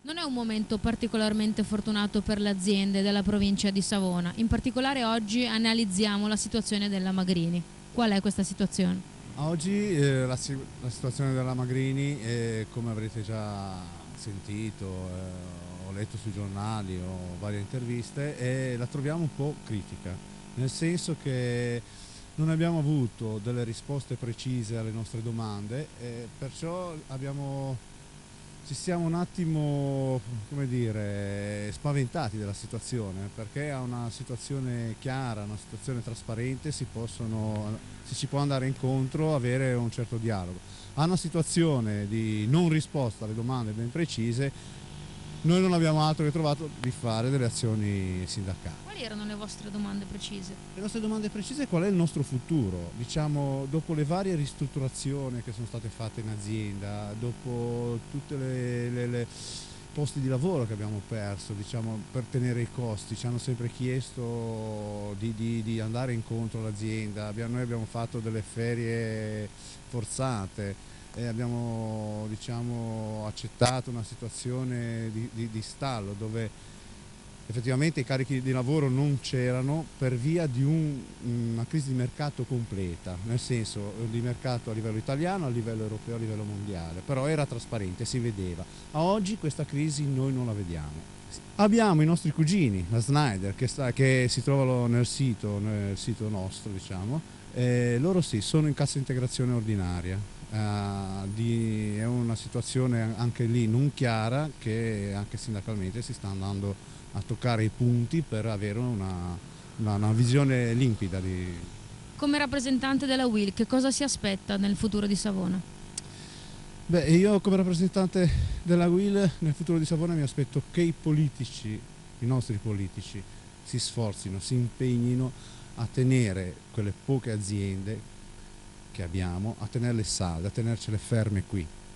Non è un momento particolarmente fortunato per le aziende della provincia di Savona. In particolare oggi analizziamo la situazione della Magrini. Qual è questa situazione? Oggi la situazione della Magrini, come avrete già sentito, ho letto sui giornali o varie interviste, la troviamo un po' critica, nel senso che non abbiamo avuto delle risposte precise alle nostre domande e perciò ci siamo un attimo, come dire, spaventati della situazione, perché è una situazione chiara, una situazione trasparente, si ci può andare incontro, avere un certo dialogo. A una situazione di non risposta alle domande ben precise, noi non abbiamo altro che trovato di fare delle azioni sindacali. Quali erano le vostre domande precise? Le nostre domande precise è qual è il nostro futuro, diciamo dopo le varie ristrutturazioni che sono state fatte in azienda, dopo tutte le posti di lavoro che abbiamo perso, diciamo, per tenere i costi, ci hanno sempre chiesto di andare incontro all'azienda, noi abbiamo fatto delle ferie forzate e abbiamo, diciamo, accettato una situazione di stallo dove effettivamente i carichi di lavoro non c'erano per via di una crisi di mercato completa, nel senso di mercato a livello italiano, a livello europeo, a livello mondiale, però era trasparente, si vedeva. A oggi questa crisi noi non la vediamo. Abbiamo i nostri cugini, la Snyder, che si trovano nel sito nostro, diciamo, loro sì, sono in cassa integrazione ordinaria. È una situazione anche lì non chiara che anche sindacalmente si sta andando a toccare i punti per avere una visione limpida Come rappresentante della UIL, che cosa si aspetta nel futuro di Savona? Beh, io come rappresentante della UIL nel futuro di Savona mi aspetto che i nostri politici, si sforzino, si impegnino a tenere quelle poche aziende che abbiamo, a tenerle salde, a tenercele ferme qui.